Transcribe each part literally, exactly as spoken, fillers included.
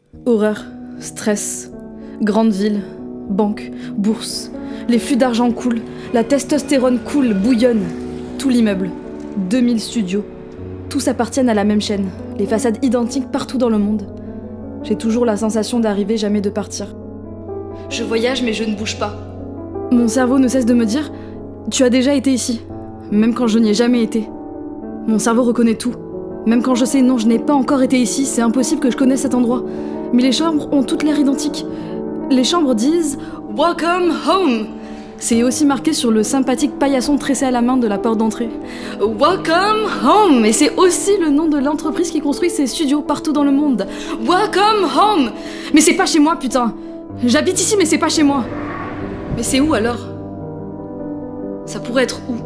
Horreur, stress, grande ville, banque, bourse. Les flux d'argent coulent, la testostérone coule, bouillonne. Tout l'immeuble, deux mille studios. Tous appartiennent à la même chaîne, les façades identiques partout dans le monde. J'ai toujours la sensation d'arriver, jamais de partir. Je voyage mais je ne bouge pas. Mon cerveau ne cesse de me dire « Tu as déjà été ici », même quand je n'y ai jamais été. Mon cerveau reconnaît tout. Même quand je sais « Non, je n'ai pas encore été ici, c'est impossible que je connaisse cet endroit ». Mais les chambres ont toutes l'air identiques. Les chambres disent « Welcome home ». C'est aussi marqué sur le sympathique paillasson tressé à la main de la porte d'entrée. Welcome home. Et c'est aussi le nom de l'entreprise qui construit ces studios partout dans le monde. Welcome home. Mais c'est pas chez moi, putain. J'habite ici, mais c'est pas chez moi. Mais c'est où alors? Ça pourrait être où?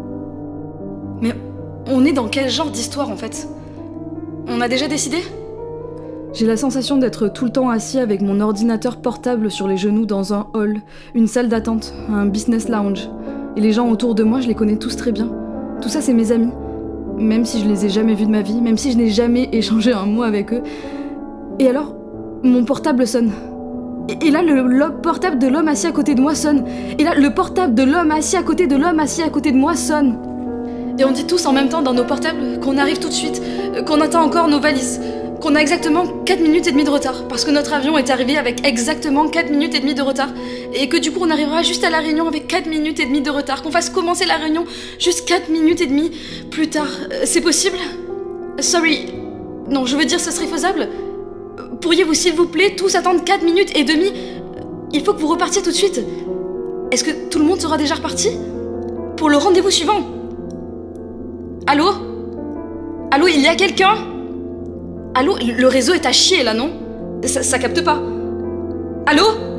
Mais on est dans quel genre d'histoire en fait? On a déjà décidé? J'ai la sensation d'être tout le temps assis avec mon ordinateur portable sur les genoux dans un hall, une salle d'attente, un business lounge. Et les gens autour de moi, je les connais tous très bien. Tout ça, c'est mes amis. Même si je les ai jamais vus de ma vie, même si je n'ai jamais échangé un mot avec eux. Et alors, mon portable sonne. Et, et là, le, le portable de l'homme assis à côté de moi sonne. Et là, le portable de l'homme assis à côté de l'homme assis à côté de moi sonne. Et on dit tous en même temps dans nos portables qu'on arrive tout de suite, qu'on attend encore nos valises. Qu'on a exactement quatre minutes et demie de retard, parce que notre avion est arrivé avec exactement quatre minutes et demie de retard, et que du coup on arrivera juste à la réunion avec quatre minutes et demie de retard, qu'on fasse commencer la réunion juste quatre minutes et demie plus tard. Euh, c'est possible? Sorry. Non, je veux dire, ce serait faisable? Pourriez-vous s'il vous plaît tous attendre quatre minutes et demie? Il faut que vous repartiez tout de suite. Est-ce que tout le monde sera déjà reparti? Pour le rendez-vous suivant? Allô? Allô, il y a quelqu'un? Allô, le réseau est à chier là, non? Ça, ça capte pas. Allô?